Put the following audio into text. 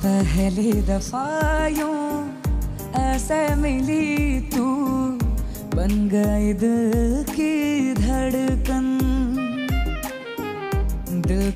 पहली दफा यूं ऐसे मिली तू, बन गई दिल की धड़कन।